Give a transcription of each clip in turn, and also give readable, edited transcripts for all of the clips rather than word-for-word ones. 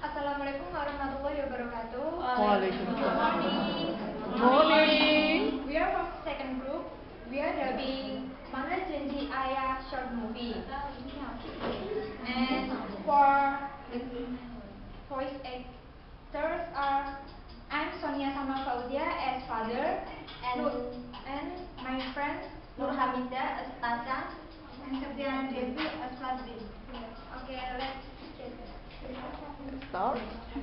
Assalamualaikum warahmatullahi wabarakatuh. Waalaikumsalam. Good morning. Morning. We are from second group. We are dubbing Mana Janji Ayah short movie. And for the voice actors are I'm Sonia Sama Fauzia as father and my friend Nur Hamida as Tasha and Septiana Devi as Fazli. Okay, let's get Start.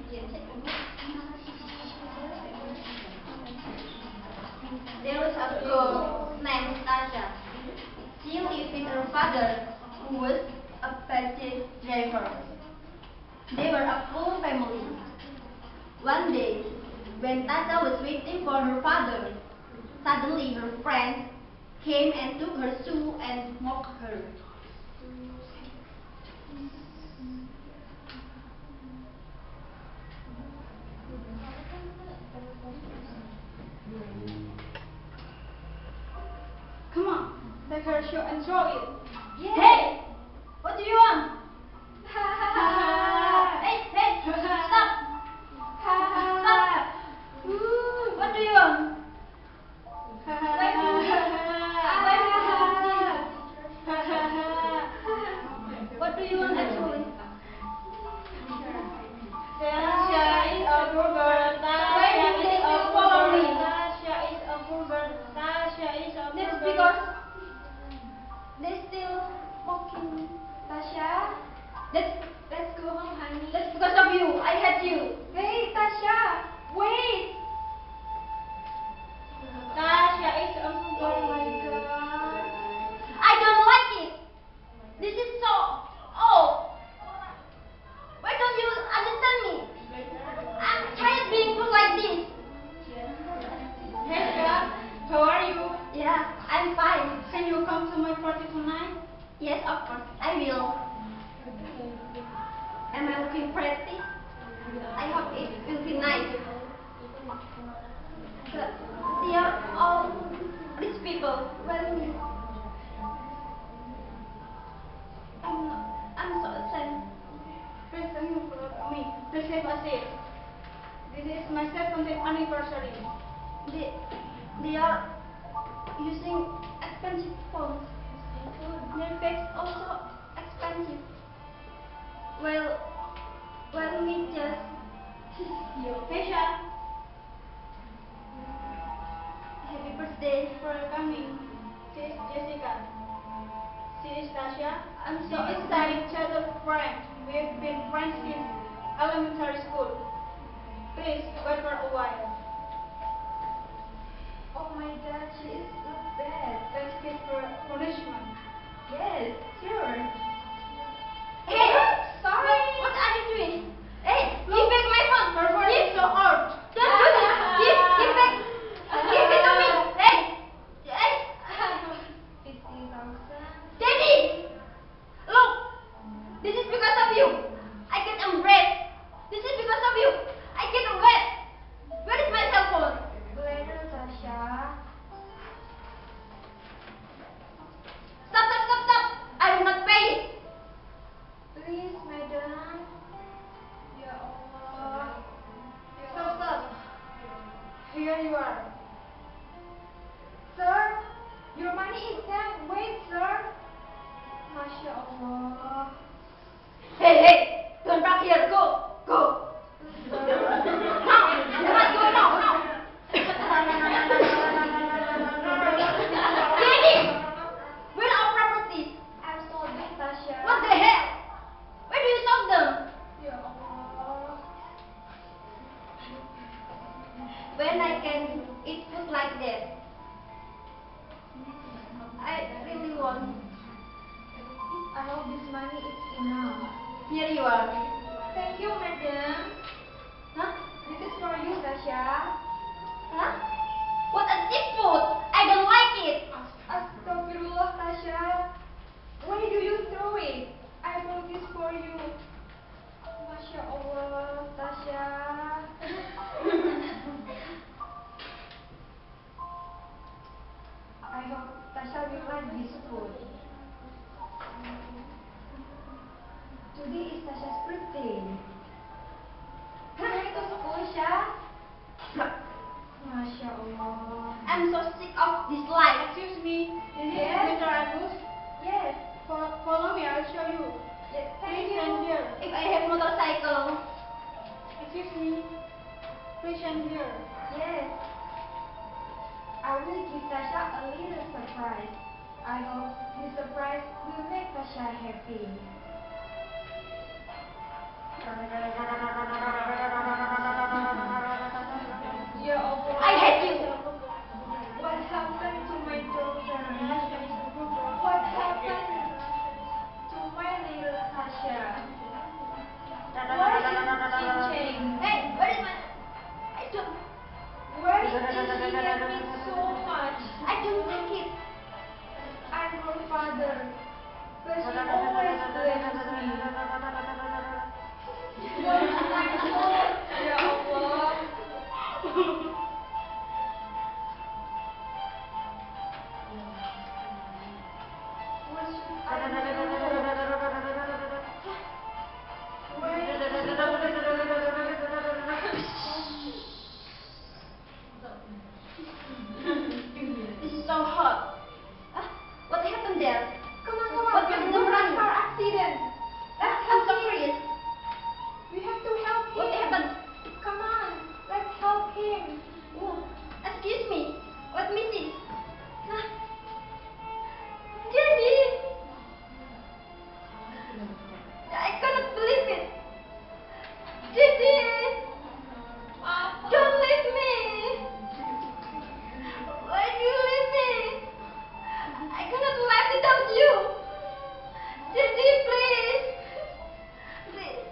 There was a girl named Tasha. She lived with her father, who was a bus driver. They were a full family. One day, when Tasha was waiting for her father, suddenly her friend came and took her shoe and mocked her. Come on, take her shoe and throw it. Yeah. Hey, what do you want? Hey, stop! Stop! What do you want? What do you want actually? Tasha is a burger. Tasha is a burger. Tasha is a burger. Tasha is a burger. That's because they still mocking Tasha, let's go home, honey. That's because of you. I hate you. Hey, Tasha, wait. Tasha is a Oh burger. my God. I don't like it. This is so old. Why don't you understand me? I'm tired being put like this. Hey, Tasha, how are you? Yeah, I'm fine. Can you come to my party tonight? Yes, of course, I will. Am I looking pretty? I hope it will be nice. But they are all rich people. Well, me. I'm so sad. Please thank you for me. Please have a seat. This is my 17th anniversary. They are using expensive phones. Their bags also expensive. Well, me just Tasha, happy birthday. for coming. She is Jessica. She is Tasha. I'm She so is my excited. childhood friend. We have been friends since elementary school. Please wait for a while. Oh my God, she is so bad. Let's give her punishment. Yes, sure. Hey, Sorry. What are you doing? Hey, give back my phone. Her phone Give. is so old. Don't do that. Give back. Give it to me. Hey. 50,000. Daddy. Look. This is because of you. I get embarrassed. This is because of you. I get wet. Where is my cell phone? Later, Tasha. Stop. I will not pay it. Please, madam. Ya Allah. Stop. Here you are. Sir, your money is gone. Wait, sir. Masya Allah. Hey. Don't back here. Go. Sir. Now. You must go now. Daddy. Where are our properties? I'm sorry, Tasha. What the hell? Where do you sold them? Ya Allah. When I can eat food like that, I really want. I hope this money is enough. Here you are. Thank you, madam. Huh? This is for you, Tasha. Huh? What a cheap food! I don't like it. Astagfirullah, Tasha. Why do you throw it? I bought this for you. Masya Allah, Tasha. I hope Tasha will like this food. Today is Tasha's birthday. Present here. Yes. I will give Tasha a little surprise. I hope this surprise will make Tasha happy. Ya Allah. I hate you. What happened to my daughter? Tasha is a burger. What happened to my little Tasha? Why is she changed? Hey, where is my? I don't. Why is she hate me so much? I don't like it. I'm her father, but she always blames me. What's my fault? Ya Allah. What should I do? Why is she always This is so hot. What happened there? Come on, What come happened on. to There's me? a car accident. I'm so curious. We have to help him. What happened? Come on, let's help him. Oh, excuse me. Let me see. Huh? Janji! I cannot believe it. Janji! Don't leave me. Why do you leave me? I cannot live without you. Janji, please. Please.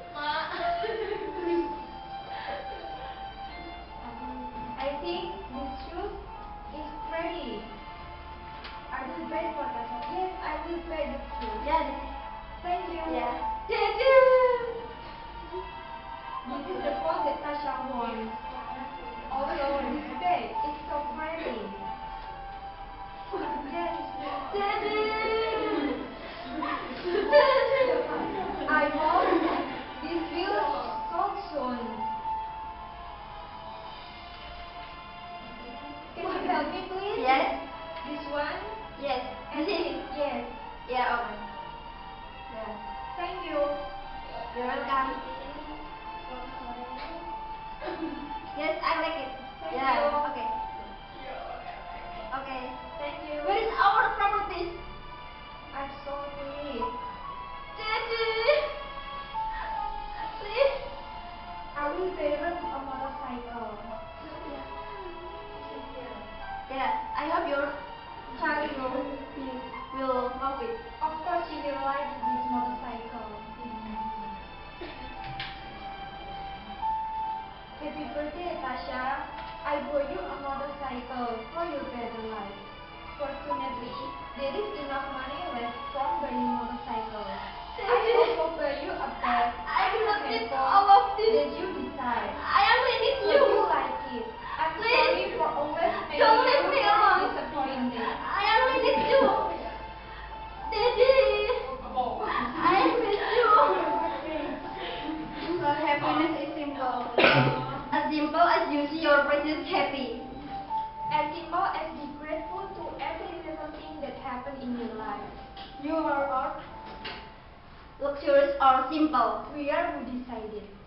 I think this shoes is ready. I will buy for Tasha. Yes, I will buy the shoes. Yeah. Thank you. Yeah. Janji! This is the phone that Tasha wants. Also, this bag is so pretty. Yes. Janji! I hope this will sold soon. Can you help me, please? Yes. This one? Yes. And This is. this? Yes. Yeah, okay. Yeah. Thank you. You're welcome. Yes, I like it. Thank Yeah, you. okay. Okay. Thank you. Where is our properties? I'm sorry. Janji! Please. I will pay rent a motorcycle. Yeah, I hope your child will love it. Of course, you will like this motorcycle. Happy birthday, Tasha. I bought you a motorcycle for your better life. Fortunately, there is enough money left from buying motorcycle. I also buy you a bag I do not and need phone all of this. that you decide. I only need But you. you like it. I'm Please. sorry for always making Don't leave you me alone. disappointed. I only need you. Daddy, I miss you. So happiness is simple. As simple as you see your precious happy. As simple as be grateful to every little thing that happened in your life. You are luxurious or simple. We are who decided.